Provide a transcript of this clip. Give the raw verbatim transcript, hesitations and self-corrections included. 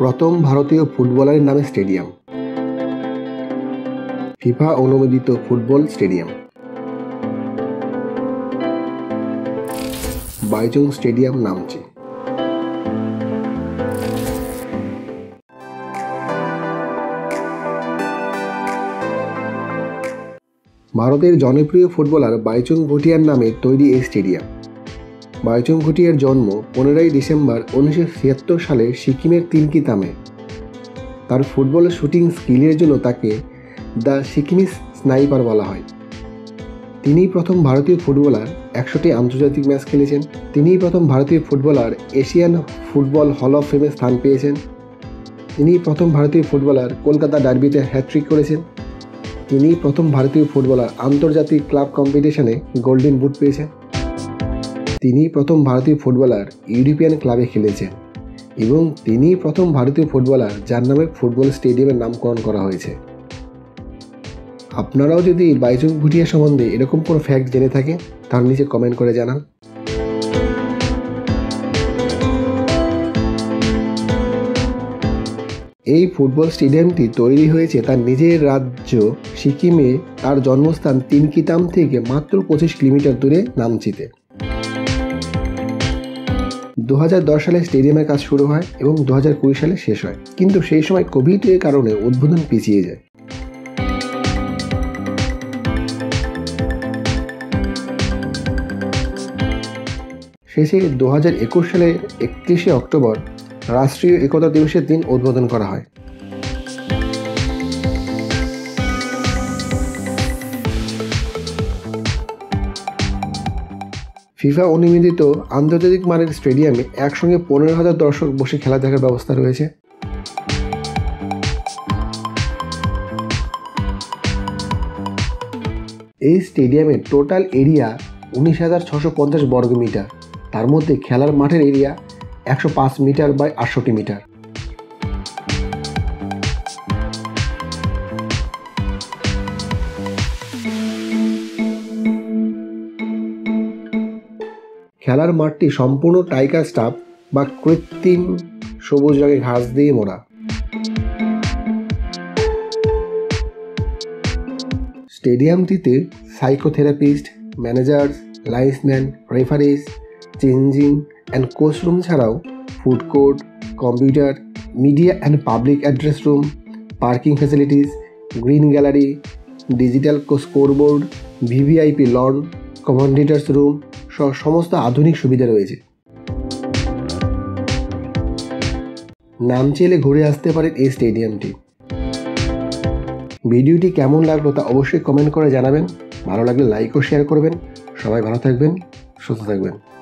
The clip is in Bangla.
প্রথম ভারতীয় ফুটবলারের নামে স্টেডিয়াম? ফিফা অনুমোদিত ফুটবল স্টেডিয়াম। বাইচুং স্টেডিয়াম, নামচি। ভারতের জনপ্রিয় ফুটবলার বাইচুং ভুটিয়ার নামে তৈরি এই স্টেডিয়াম। বাইচুং ভুটিয়ার জন্ম পনেরোই ডিসেম্বর উনিশশো ছিয়াত্তর সালে সিকিমের তিনকিতামে। তার ফুটবল শুটিং স্কিলের জন্য তাকে দ্য সিকিমিস স্নাইপার বলা হয়। তিনিই প্রথম ভারতীয় ফুটবলার একশোটি আন্তর্জাতিক ম্যাচ খেলেছেন। তিনিই প্রথম ভারতীয় footballer Asian football hall of ফেমে স্থান পেয়েছেন। তিনিই প্রথম ভারতীয় ফুটবলার কলকাতা ডার্বিতে হ্যাট্রিক করেছেন। তিনিই প্রথম ভারতীয় ফুটবলার আন্তর্জাতিক ক্লাব কম্পিটিশনে গোল্ডেন বুট পেয়েছেন। তিনিই প্রথম ভারতীয় ফুটবলার ইউরোপিয়ান ক্লাবে খেলেছেন এবং তিনিই প্রথম ভারতীয় ফুটবলার যার নামে ফুটবল স্টেডিয়ামের নামকরণ করা হয়েছে। আপনারাও যদি বাইচুং ভুটিয়া সম্বন্ধে এরকম কোনো ফ্যাক্ট জেনে থাকেন তার নিচে কমেন্ট করে জানান। এই ফুটবল স্টেডিয়ামটি তৈরি হয়েছে তার নিজের রাজ্য সিকিমে তার জন্মস্থান তিনকিতাম থেকে মাত্র পঁচিশ কিলোমিটার দূরে নামচিতে। দু হাজার দশ সালে স্টেডিয়ামের কাজ শুরু হয় এবং দু হাজার কুড়ি সালে শেষ হয়, কিন্তু সেই সময় কোভিড এর কারণে উদ্বোধন পিছিয়ে যায়। শেষে দু হাজার একুশ সালের একত্রিশে অক্টোবর রাষ্ট্রীয় একতা দিবসের দিন উদ্বোধন করা হয়। ফিফা অনুমোদিত আন্তর্জাতিক মানের স্টেডিয়ামে একসঙ্গে পনেরো হাজার দর্শক বসে খেলা দেখার ব্যবস্থা রয়েছে। এই স্টেডিয়ামের টোটাল এরিয়া উনিশ হাজার ছশো পঞ্চাশ বর্গ মিটার। তার মধ্যে খেলার মাঠের এরিয়া একশো পাঁচ মিটার বাই আটষট্টি মিটার। খেলার মাঠটি সম্পূর্ণ টাইগার স্টাফ বা কৃত্রিম সবুজ রঙের ঘাস দিয়ে মোড়া। স্টেডিয়ামটিতে psychotherapist, managers, linesman, referees, changing and coach room ছাড়াও food court, computer, media and public address room, parking facilities, green gallery, digital scoreboard, VVIP lawn, commentators room সহ সমস্ত আধুনিক সুবিধা রয়েছে। নামচি এলে ঘুরে আসতে পারেন এই স্টেডিয়ামটি। ভিডিওটি কেমন লাগলো তা অবশ্যই কমেন্ট করে জানাবেন। ভালো লাগলে লাইক ও শেয়ার করবেন। সবাই ভালো থাকবেন, সুস্থ থাকবেন।